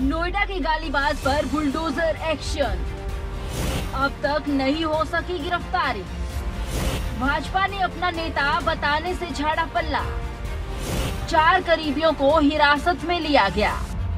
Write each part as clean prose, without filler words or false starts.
नोएडा के गालीबाज पर bulldozer action, अब तक नहीं हो सकी गिरफ्तारी। भाजपा ने अपना नेता बताने से झाड़ा पल्ला, 4 करीबियों को हिरासत में लिया गया।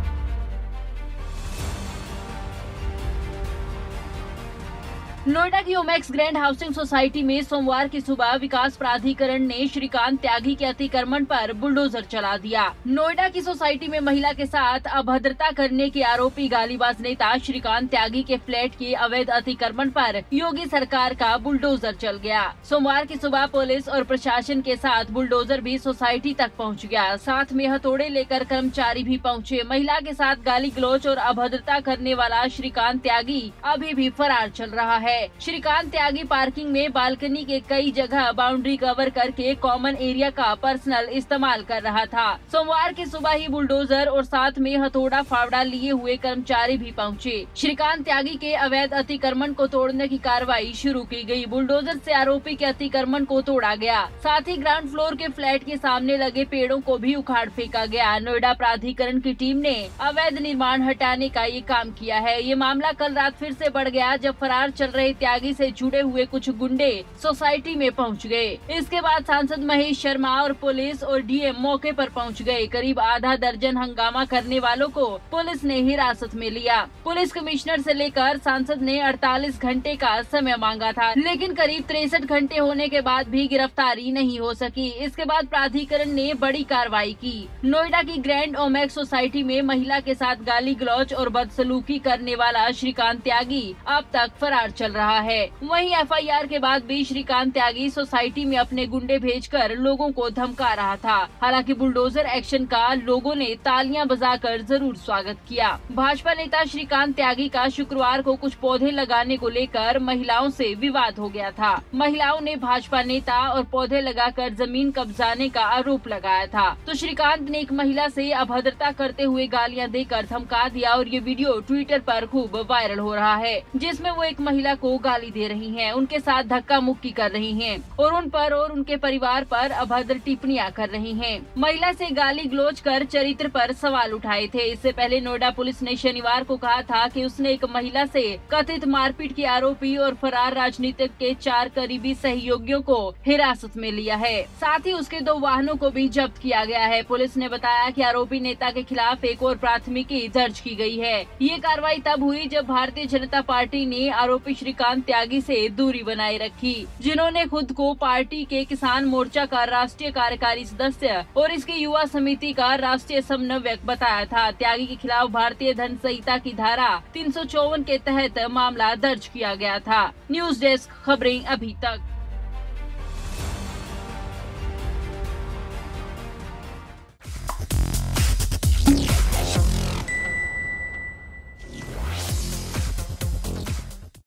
नोएडा की ओमेक्स ग्रैंड हाउसिंग सोसाइटी में सोमवार की सुबह विकास प्राधिकरण ने श्रीकांत त्यागी के अतिक्रमण पर बुलडोजर चला दिया। नोएडा की सोसाइटी में महिला के साथ अभद्रता करने के आरोपी गालीबाज नेता श्रीकांत त्यागी के फ्लैट के अवैध अतिक्रमण पर योगी सरकार का बुलडोजर चल गया। सोमवार की सुबह पुलिस और प्रशासन के साथ बुलडोजर भी सोसाइटी तक पहुँच गया। साथ में हथौड़े लेकर कर्मचारी भी पहुँचे। महिला के साथ गाली गलौज और अभद्रता करने वाला श्रीकांत त्यागी अभी भी फरार चल रहा है। श्रीकांत त्यागी पार्किंग में बालकनी के कई जगह बाउंड्री कवर करके कॉमन एरिया का पर्सनल इस्तेमाल कर रहा था। सोमवार की सुबह ही बुलडोजर और साथ में हथौड़ा फावड़ा लिए हुए कर्मचारी भी पहुंचे। श्रीकांत त्यागी के अवैध अतिक्रमण को तोड़ने की कार्रवाई शुरू की गई। बुलडोजर से आरोपी के अतिक्रमण को तोड़ा गया। साथ ही ग्राउंड फ्लोर के फ्लैट के सामने लगे पेड़ों को भी उखाड़ फेंका गया। नोएडा प्राधिकरण की टीम ने अवैध निर्माण हटाने का ये काम किया है। ये मामला कल रात फिर से बढ़ गया जब फरार चल रहे त्यागी से जुड़े हुए कुछ गुंडे सोसाइटी में पहुंच गए। इसके बाद सांसद महेश शर्मा और पुलिस और डीएम मौके पर पहुंच गए। करीब आधा दर्जन हंगामा करने वालों को पुलिस ने हिरासत में लिया। पुलिस कमिश्नर से लेकर सांसद ने 48 घंटे का समय मांगा था, लेकिन करीब 63 घंटे होने के बाद भी गिरफ्तारी नहीं हो सकी। इसके बाद प्राधिकरण ने बड़ी कार्रवाई की। नोएडा की ग्रैंड ओमेक्स सोसाइटी में महिला के साथ गाली गलौज और बदसलूकी करने वाला श्रीकांत त्यागी अब तक फरार चल रहा है। वहीं एफआईआर के बाद भी श्रीकांत त्यागी सोसाइटी में अपने गुंडे भेजकर लोगों को धमका रहा था। हालांकि बुलडोजर एक्शन का लोगों ने तालियां बजाकर जरूर स्वागत किया। भाजपा नेता श्रीकांत त्यागी का शुक्रवार को कुछ पौधे लगाने को लेकर महिलाओं से विवाद हो गया था। महिलाओं ने भाजपा नेता और पौधे लगाकर जमीन कब्जाने का आरोप लगाया था। तो श्रीकांत ने एक महिला से अभद्रता करते हुए गालियां देकर धमका दिया और ये वीडियो ट्विटर पर खूब वायरल हो रहा है, जिसमें वो एक महिला को गाली दे रही हैं, उनके साथ धक्का मुक्की कर रही हैं और उन पर और उनके परिवार पर अभद्र टिप्पणियां कर रही हैं। महिला से गाली गलौज कर चरित्र पर सवाल उठाए थे। इससे पहले नोएडा पुलिस ने शनिवार को कहा था कि उसने एक महिला से कथित मारपीट के आरोपी और फरार राजनीतिक के 4 करीबी सहयोगियों को हिरासत में लिया है। साथ ही उसके 2 वाहनों को भी जब्त किया गया है। पुलिस ने बताया कि आरोपी नेता के खिलाफ एक और प्राथमिकी दर्ज की गई है। ये कार्रवाई तब हुई जब भारतीय जनता पार्टी ने आरोपी श्रीकांत त्यागी से दूरी बनाए रखी, जिन्होंने खुद को पार्टी के किसान मोर्चा का राष्ट्रीय कार्यकारी सदस्य और इसकी युवा समिति का राष्ट्रीय समन्वयक बताया था। त्यागी के खिलाफ भारतीय धन संहिता की धारा 354 के तहत मामला दर्ज किया गया था। न्यूज डेस्क, खबरें अभी तक।